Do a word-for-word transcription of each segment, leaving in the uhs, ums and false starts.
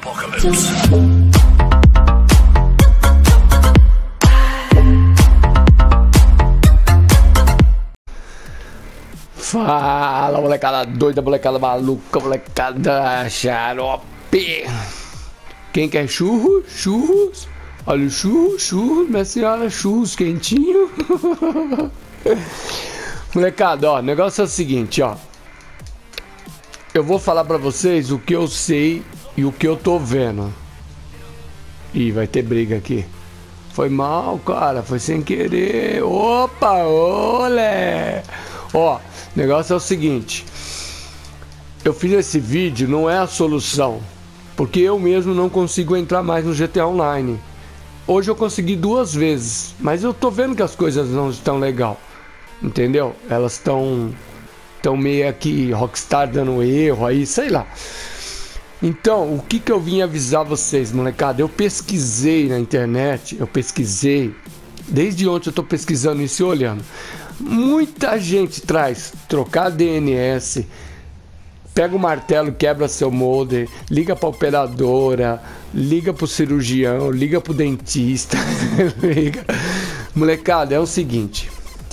Apocalypse. Fala, molecada doida, molecada maluca, molecada xarope. Quem quer churro? Churros. Olha o churro, churros, minha senhora, churros quentinho. Molecada, ó, o negócio é o seguinte, ó. Eu vou falar pra vocês o que eu sei e o que eu tô vendo. Ih, vai ter briga aqui. Foi mal, cara, foi sem querer. Opa, olé. Ó, o negócio é o seguinte. Eu fiz esse vídeo, não é a solução, porque eu mesmo não consigo entrar mais no G T A Online. Hoje eu consegui duas vezes, mas eu tô vendo que as coisas não estão legal. Entendeu? Elas estão tão meio aqui, Rockstar dando erro aí, sei lá. Então, o que que eu vim avisar vocês, molecada? Eu pesquisei na internet, eu pesquisei. Desde ontem eu tô pesquisando isso e olhando. Muita gente traz trocar D N S, pega o martelo, quebra seu molde, liga pra operadora, liga pro cirurgião, liga pro dentista. liga. Molecada, é o seguinte.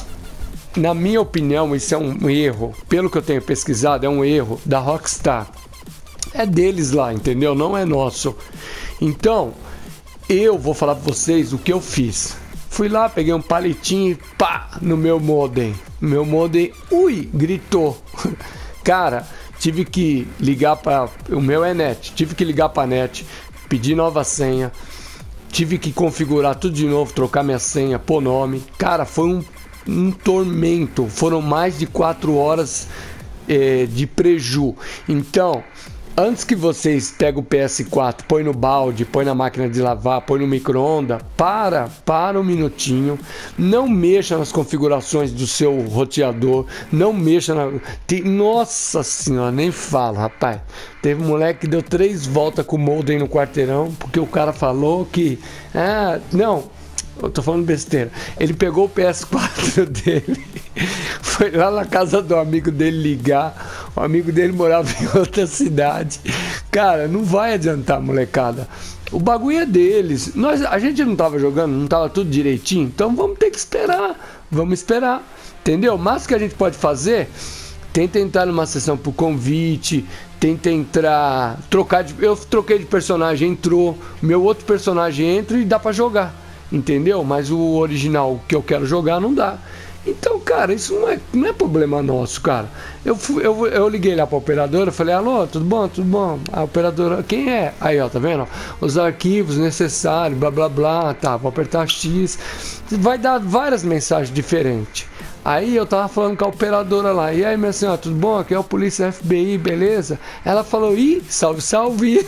Na minha opinião, isso é um erro. Pelo que eu tenho pesquisado, é um erro da Rockstar. É deles lá, entendeu? Não é nosso. Então, eu vou falar pra vocês o que eu fiz. Fui lá, peguei um palitinho, pá, no meu modem. Meu modem, ui, gritou. Cara, tive que ligar para o meu é net, tive que ligar para net, pedir nova senha, tive que configurar tudo de novo, trocar minha senha, pôr nome. Cara, foi um, um tormento. Foram mais de quatro horas eh, de preju. Então, antes que vocês peguem o P S quatro, põe no balde, põe na máquina de lavar, põe no micro-ondas, para, para um minutinho, não mexa nas configurações do seu roteador, não mexa na... Tem... Nossa senhora, nem falo, rapaz. Teve um moleque que deu três voltas com o modem no quarteirão, porque o cara falou que... Ah, não... Eu tô falando besteira. Ele pegou o P S quatro dele, foi lá na casa do amigo dele ligar. O amigo dele morava em outra cidade. Cara, não vai adiantar, molecada. O bagulho é deles. Nós, a gente não tava jogando, não tava tudo direitinho. Então vamos ter que esperar. Vamos esperar. Entendeu? Mas o que a gente pode fazer, tenta entrar numa sessão por convite, tenta entrar, trocar de... Eu troquei de personagem, entrou. Meu outro personagem entra e dá pra jogar. Entendeu? Mas o original que eu quero jogar não dá. Então, cara, isso não é, não é problema nosso, cara. Eu, fui, eu, eu liguei lá pra operadora, falei, alô, tudo bom? Tudo bom? A operadora, quem é? Aí, ó, tá vendo? Os arquivos necessários, blá, blá, blá, tá, vou apertar X. Vai dar várias mensagens diferentes. Aí eu tava falando com a operadora lá, e aí, minha senhora, tudo bom? Aqui é o Polícia F B I, beleza? Ela falou, ih, salve, salve.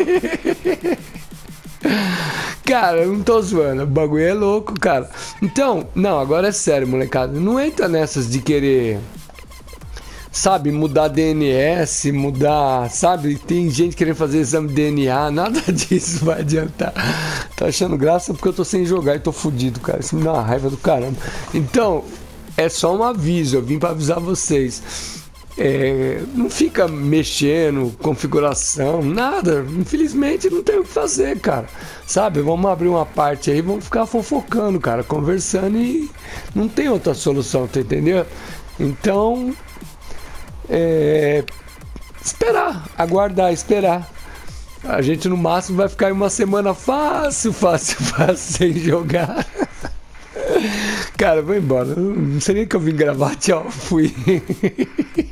Cara, eu não tô zoando, o bagulho é louco, cara. Então, não, agora é sério, molecada. Não entra nessas de querer, sabe, mudar D N S, mudar, sabe? Tem gente querendo fazer exame de D N A, nada disso vai adiantar. Tô achando graça porque eu tô sem jogar e tô fudido, cara. Isso me dá uma raiva do caramba. Então, é só um aviso, eu vim pra avisar vocês. É, não fica mexendo, configuração, nada. Infelizmente não tem o que fazer, cara. Sabe, vamos abrir uma parte aí, vamos ficar fofocando, cara, conversando e não tem outra solução, tá entendendo? Então, é, esperar, aguardar, esperar. A gente no máximo vai ficar aí uma semana fácil, fácil, fácil, sem jogar. Cara, vou embora. Não sei nem que eu vim gravar. Tchau, fui.